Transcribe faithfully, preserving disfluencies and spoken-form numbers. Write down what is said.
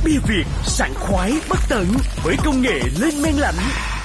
Bia Việt sảng khoái bất tận với công nghệ lên men lạnh.